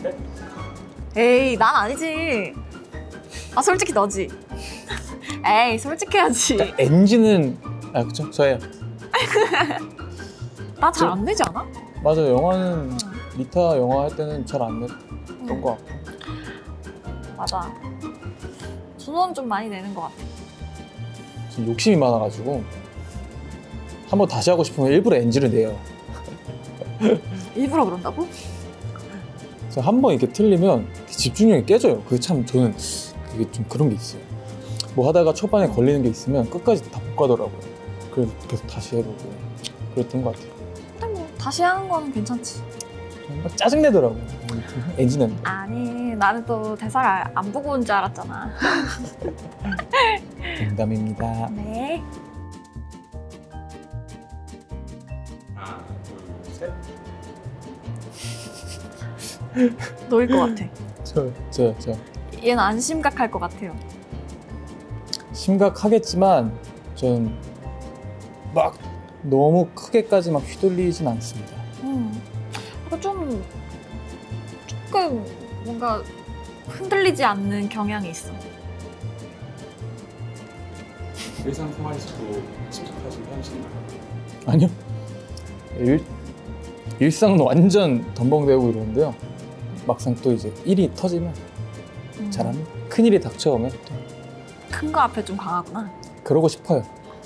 셋. 에이, 난 아니지. 아, 솔직히 너지. 에이, 솔직해야지. 그러니까 엔진은 그쵸? 저예요. 나 잘 안 내지 않아? 맞아요. 영화는 리타 영화 할 때는 잘 안 냈던 것 같고. 맞아. 준호는 좀 많이 내는 것 같아. 지금 욕심이 많아가지고 한번 다시 하고 싶으면 일부러 엔진을 내요. 일부러 그런다고? 그래서 한번 이렇게 틀리면 집중력이 깨져요. 그게 참 저는 그게 좀 그런 게 있어요. 뭐 하다가 초반에 걸리는 게 있으면 끝까지 다 못 가더라고요. 그래서 계속 다시 해보고 그랬던 것 같아요. 근데 뭐 다시 하는 거는 괜찮지. 막 짜증내더라고요. 엔진은. 아니, 나는 또 대사를 안 보고 온 줄 알았잖아. 농담입니다. 네. 하나, 둘, 셋. 너일 것 같아. 저. 얘는 안 심각할 것 같아요. 심각하겠지만 전 막 너무 크게까지 막 휘둘리진 않습니다. 그러니까 조금 뭔가 흔들리지 않는 경향이 있어. 일상생활에서도 침착하신 편이신가요? 아니요. 일상은 완전 덤벙대고 이러는데요. 막상 또 이제 일이 터지면 잘합니다. 큰일이 닥쳐오면 또 큰 거 앞에 좀 강하구나. 그러고 싶어요.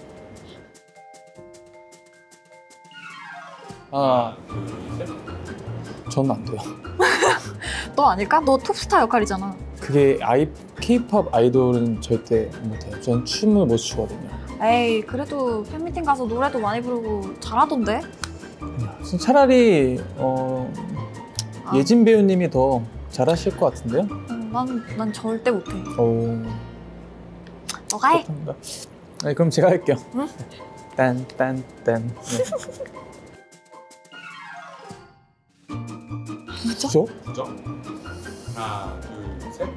하나, 둘, 셋. 저는 안 돼요. 너 아닐까? 너 톱스타 역할이잖아. 그게 K-pop 아이돌은 절대 못해요. 전 춤을 못 추거든요. 에이, 그래도 팬미팅 가서 노래도 많이 부르고 잘하던데? 차라리 예진 배우님이 더 잘하실 것 같은데요? 난 절대 못해. 너가 해. 그렇답니다. 네, 그럼 제가 할게요. 응? 딴. 네. 부적? 부적. 하나, 둘, 셋.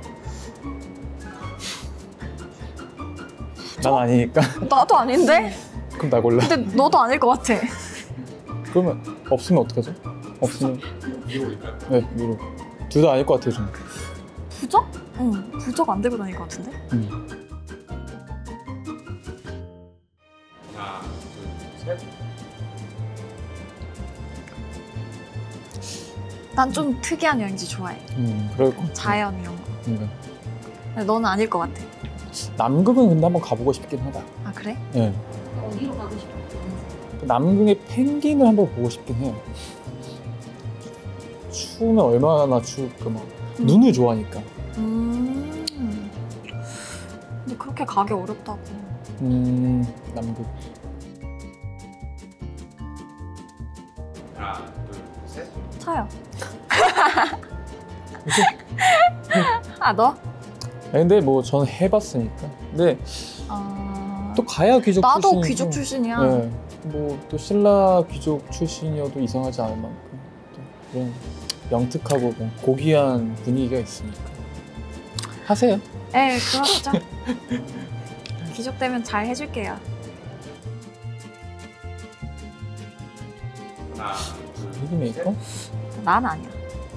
난 아니니까. 나도 아닌데? 그럼 나 골라. 근데 너도 아닐 것 같아. 그러면 없으면 어떡하죠? 없으면 위로 올릴까요? 네, 위로. 둘 다 아닐 것 같아요, 저는. 부적? 응, 부적 안 들고 다닐 것 같은데? 하나, 둘, 셋. 난 좀 특이한 여행지 좋아해. 그럴 것 같아요. 자연 이런 거. 근데 근데 너는 아닐 것 같아. 남극은 근데 한번 가보고 싶긴 하다. 아, 그래? 네. 어디로 가고 싶어? 남극의 펭귄을 한번 보고 싶긴 해요. 추우면 얼마나 추울까 막. 눈을 좋아하니까. 근데 그렇게 가기 어렵다고. 남극. 하나, 둘, 셋. 차요. 아, 너? 아니, 근데 뭐 저는 해봤으니까. 근데 또 가야 귀족 나도 출신이고. 귀족 출신이야. 네. 뭐 또 신라 귀족 출신이어도 이상하지 않을 만큼 또 그런 영특하고 뭐 고귀한 분위기가 있으니까 하세요. 네, 그렇죠. 귀족 되면 잘 해줄게요. 하나, 둘, 헤비 메이커? 난 아니야.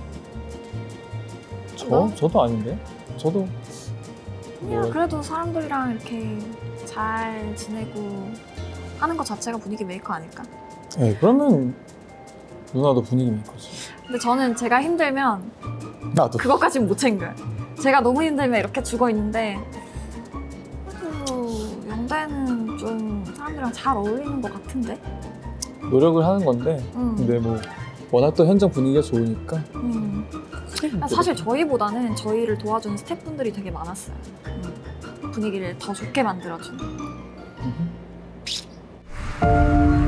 저도 아닌데. 저도 그냥 뭐 그래도 사람들이랑 이렇게 잘 지내고 하는 것 자체가 분위기 메이커 아닐까? 네, 그러면 누나도 분위기 메이커지. 근데 저는 제가 힘들면 나도. 그것까지는 못 챙겨요. 제가 너무 힘들면 이렇게 죽어 있는데 그래도 영대는 좀 사람들이랑 잘 어울리는 것 같은데? 노력을 하는 건데 근데 뭐 워낙 또 현장 분위기가 좋으니까 사실 저희보다는 저희를 도와주는 스태프분들이 되게 많았어요. 분위기를 더 좋게 만들어주는.